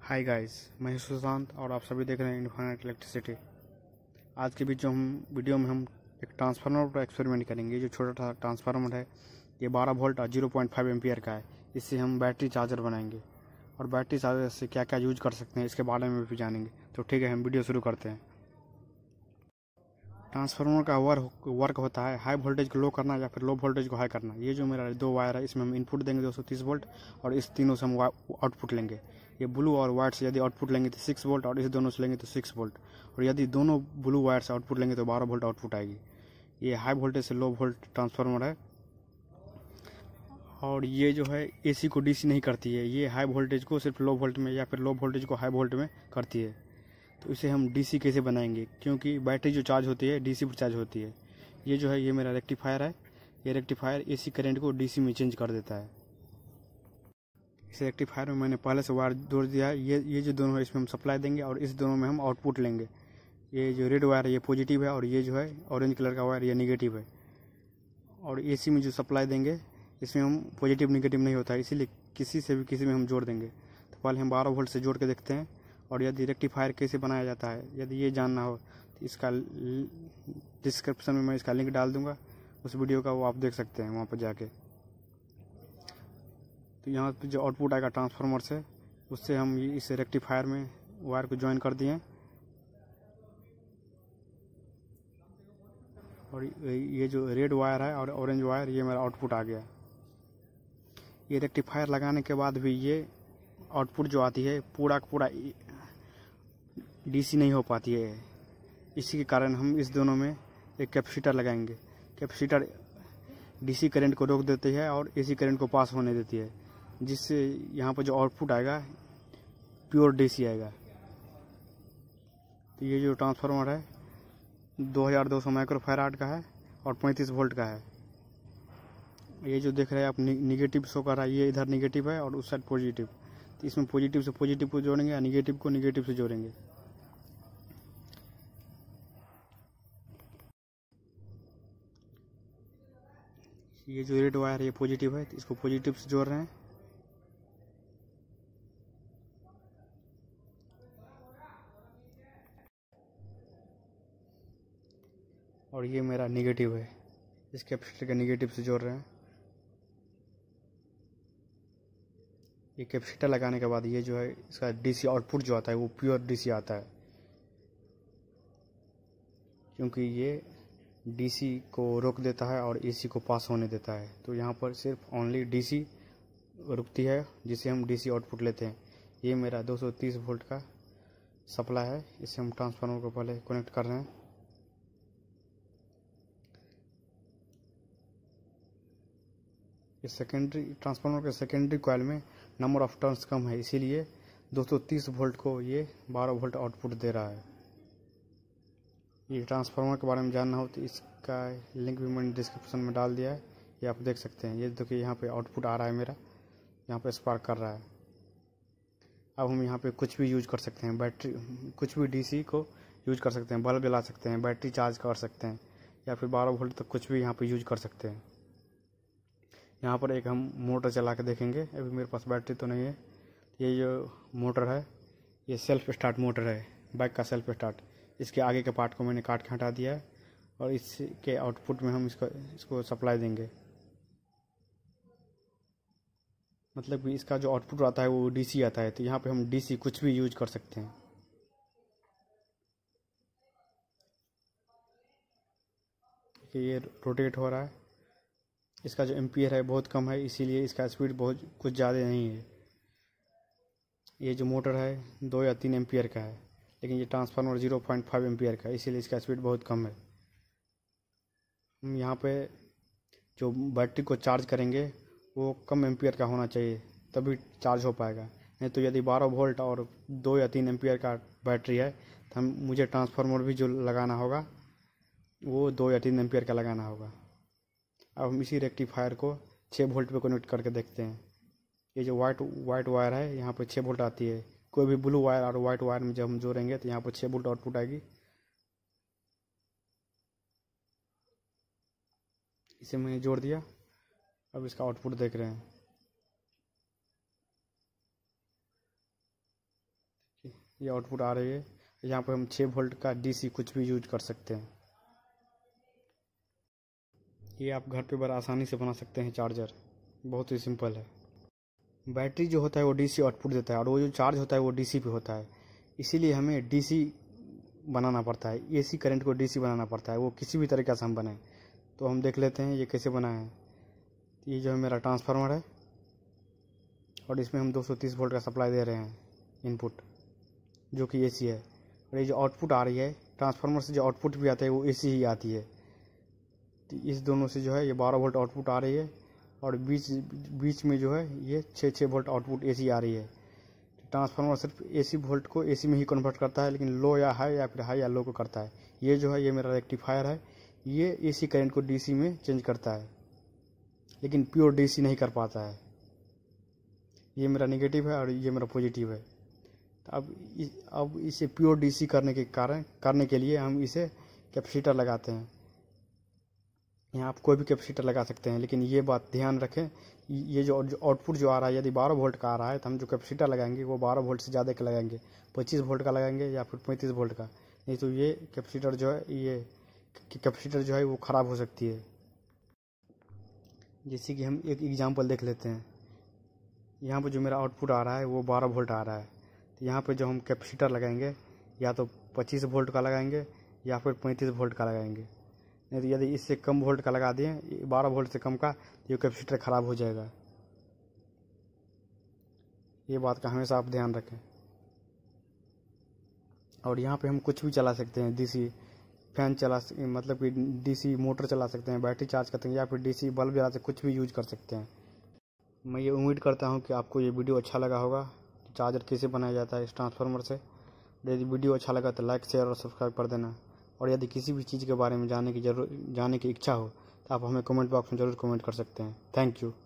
Hi guys, मैं हूं सुशांत और आप सभी देख रहे हैं इन्फिनिट इलेक्ट्रिसिटी। आज के वीडियो में हम एक ट्रांसफार्मर पर एक्सपेरिमेंट करेंगे। जो छोटा सा ट्रांसफार्मर है ये 12 वोल्ट और 0.5 एम्पियर का है। इससे हम बैटरी चार्जर बनाएंगे और बैटरी चार्जर से क्या क्या यूज कर सकते हैं इसके बारे में भी जानेंगे। तो ठीक है, हम वीडियो शुरू करते हैं। ट्रांसफार्मर का वर्क होता है हाई वोल्टेज को लो करना या फिर लो वोल्टेज को हाई करना। ये जो मेरा दो वायर है इसमें हम इनपुट देंगे 230 वोल्ट और इस तीनों से हम आउटपुट लेंगे। ये ब्लू और वाइट से यदि आउटपुट लेंगे तो 6 वोल्ट और इस दोनों से लेंगे तो 6 वोल्ट, और यदि दोनों ब्लू वायर से आउटपुट लेंगे तो 12 वोल्ट आउटपुट आएगी। ये हाई वोल्टेज से लो वोल्ट ट्रांसफार्मर है और ये जो है AC को DC नहीं करती है। ये हाई वोल्टेज को सिर्फ लो वोल्ट में या फिर लो वोल्टेज को हाई वोल्ट में करती है। तो इसे हम DC कैसे बनाएंगे, क्योंकि बैटरी जो चार्ज होती है DC पर चार्ज होती है। ये जो है ये मेरा रेक्टिफायर है। ये रेक्टिफायर AC करंट को DC में चेंज कर देता है। इस रेक्टिफायर में मैंने पहले से वायर जोड़ दिया है। ये जो दोनों है इसमें हम सप्लाई देंगे और इस दोनों में हम आउटपुट लेंगे। ये जो रेड वायर है ये पॉजिटिव है और ये जो है ऑरेंज कलर का वायर ये निगेटिव है। और AC में जो सप्लाई देंगे इसमें हम पॉजिटिव निगेटिव नहीं होता है, इसीलिए किसी में हम जोड़ देंगे। तो पहले हम 12 वोल्ट से जोड़ के देखते हैं। और यदि रेक्टिफायर कैसे बनाया जाता है यदि ये जानना हो तो इसका डिस्क्रिप्शन में मैं इसका लिंक डाल दूंगा उस वीडियो का, वो आप देख सकते हैं वहाँ पर जाके। तो यहाँ पे जो आउटपुट आएगा ट्रांसफार्मर से उससे हम इस रेक्टिफायर में वायर को ज्वाइन कर दिए और ये जो रेड वायर है और ऑरेंज वायर ये मेरा आउटपुट आ गया। ये रेक्टिफायर लगाने के बाद भी ये आउटपुट जो आती है पूरा DC नहीं हो पाती है। इसी के कारण हम इस दोनों में एक कैपेसिटर लगाएंगे। कैपेसिटर DC करंट को रोक देती है और AC करंट को पास होने देती है, जिससे यहाँ पर जो आउटपुट आएगा प्योर DC आएगा। तो ये जो ट्रांसफार्मर है 2200 माइक्रोफैराड का है और 35 वोल्ट का है। ये जो देख रहे हैं आप निगेटिव शो कर रहा है, ये इधर निगेटिव है और उस साइड पॉजिटिव। तो इसमें पॉजिटिव से पॉजिटिव को जोड़ेंगे या निगेटिव को निगेटिव से जोड़ेंगे। ये जो रेड वायर है ये पॉजिटिव है तो इसको पॉजिटिव से जोड़ रहे हैं। और ये मेरा निगेटिव है, इस कैपेसिटर के निगेटिव से जोड़ रहे हैं। ये कैपेसिटर लगाने के बाद ये जो है इसका DC आउटपुट जो आता है वो प्योर DC आता है, क्योंकि ये DC को रोक देता है और AC को पास होने देता है। तो यहाँ पर सिर्फ ओनली DC रुकती है जिसे हम DC आउटपुट लेते हैं। ये मेरा 230 वोल्ट का सप्लाई है, इसे हम ट्रांसफार्मर को पहले कनेक्ट कर रहे हैं। इस सेकेंडरी ट्रांसफार्मर के सेकेंडरी कॉइल में नंबर ऑफ टर्न्स कम है, इसीलिए 230 वोल्ट को ये 12 वोल्ट आउटपुट दे रहा है। ये ट्रांसफार्मर के बारे में जानना हो तो इसका लिंक भी मैंने डिस्क्रिप्शन में डाल दिया है, ये आप देख सकते हैं। ये देखिए यहाँ पे आउटपुट आ रहा है मेरा, यहाँ पे स्पार्क कर रहा है। अब हम यहाँ पे कुछ भी यूज कर सकते हैं, बैटरी कुछ भी DC को यूज कर सकते हैं, बल्ब जला सकते हैं, बैटरी चार्ज कर सकते हैं या फिर 12 वोल्ट तक कुछ भी यहाँ पे यूज कर सकते हैं। यहाँ पर एक हम मोटर चला के देखेंगे। अभी मेरे पास बैटरी तो नहीं है। ये जो मोटर है ये सेल्फ स्टार्ट मोटर है, बाइक का सेल्फ स्टार्ट। इसके आगे के पार्ट को मैंने काट के हटा दिया है और इसके आउटपुट में हम इसको सप्लाई देंगे। मतलब कि इसका जो आउटपुट आता है वो DC आता है। तो यहाँ पे हम DC कुछ भी यूज कर सकते हैं। ये रोटेट हो रहा है। इसका जो एम्पियर है बहुत कम है, इसीलिए इसका स्पीड बहुत कुछ ज़्यादा नहीं है। ये जो मोटर है 2 या 3 एम्पियर का है, लेकिन ये ट्रांसफार्मर 0.5 एम्पियर का है, इसीलिए इसका स्पीड बहुत कम है। हम यहाँ पे जो बैटरी को चार्ज करेंगे वो कम एम्पियर का होना चाहिए, तभी चार्ज हो पाएगा। नहीं तो यदि 12 वोल्ट और 2 या 3 एम्पियर का बैटरी है तो मुझे ट्रांसफार्मर भी जो लगाना होगा वो 2 या 3 एम्पियर का लगाना होगा। अब हम इसी रेक्टिफायर को 6 वोल्ट पे कनेक्ट करके देखते हैं। ये जो वाइट वायर है यहाँ पे 6 वोल्ट आती है। कोई भी ब्लू वायर और वाइट वायर में जब हम जोड़ेंगे तो यहाँ पर 6 वोल्ट आउटपुट आएगी। इसे मैंने जोड़ दिया, अब इसका आउटपुट देख रहे हैं। ये आउटपुट आ रही है। यहाँ पर हम 6 वोल्ट का DC कुछ भी यूज कर सकते हैं। ये आप घर पे बड़ा आसानी से बना सकते हैं चार्जर, बहुत ही सिंपल है। बैटरी जो होता है वो DC आउटपुट देता है और वो जो चार्ज होता है वो DC पे होता है, इसीलिए हमें DC बनाना पड़ता है। AC करंट को DC बनाना पड़ता है, वो किसी भी तरीके से हम बनाएं। तो हम देख लेते हैं ये कैसे बना है। ये जो है मेरा ट्रांसफार्मर है और इसमें हम 230 वोल्ट का सप्लाई दे रहे हैं इनपुट, जो कि AC है। और ये जो आउटपुट आ रही है ट्रांसफार्मर से, जो आउटपुट भी आता है वो AC ही आती है। तो इस दोनों से जो है ये 12 वोल्ट आउटपुट आ रही है और बीच में जो है ये 6 वोल्ट आउटपुट AC आ रही है। ट्रांसफार्मर सिर्फ AC वोल्ट को AC में ही कन्वर्ट करता है, लेकिन लो या हाई या फिर हाई या लो को करता है। ये जो है ये मेरा रेक्टिफायर है, ये AC करंट को DC में चेंज करता है, लेकिन प्योर DC नहीं कर पाता है। ये मेरा नेगेटिव है और ये मेरा पॉजिटिव है। तो अब इसे प्योर DC करने के लिए हम इसे कैपेसिटर लगाते हैं। यहाँ आप कोई भी कैपेसिटर लगा सकते हैं, लेकिन ये बात ध्यान रखें, ये जो आउटपुट जो आ रहा है यदि 12 वोल्ट का आ रहा है तो हम जो कैपेसिटर लगाएंगे वो 12 वोल्ट से ज़्यादा का लगाएंगे, 25 वोल्ट का लगाएंगे या फिर 35 वोल्ट का। नहीं तो ये कैपेसिटर जो है वो ख़राब हो सकती है। जैसे कि हम एक एग्जांपल देख लेते हैं। यहाँ पर जो मेरा आउटपुट आ रहा है वो 12 वोल्ट आ रहा है, तो यहाँ पर जो हम कैपेसिटर लगाएंगे या तो 25 वोल्ट का लगाएंगे या फिर 35 वोल्ट का लगाएंगे। नहीं तो यदि इससे कम वोल्ट का लगा दिए, 12 वोल्ट से कम का, तो ये कैपेसिटर ख़राब हो जाएगा। ये बात का हमेशा आप ध्यान रखें। और यहाँ पे हम कुछ भी चला सकते हैं, DC फैन मतलब कि DC मोटर चला सकते हैं, बैटरी चार्ज करते हैं या फिर DC बल्ब जला से कुछ भी यूज कर सकते हैं। मैं ये उम्मीद करता हूँ कि आपको ये वीडियो अच्छा लगा होगा, चार्जर कैसे बनाया जाता है इस ट्रांसफार्मर से। यदि वीडियो अच्छा लगा तो लाइक, शेयर और सब्सक्राइब कर देना। और यदि किसी भी चीज़ के बारे में जानने की इच्छा हो तो आप हमें कमेंट बॉक्स में ज़रूर कमेंट कर सकते हैं। Thank you.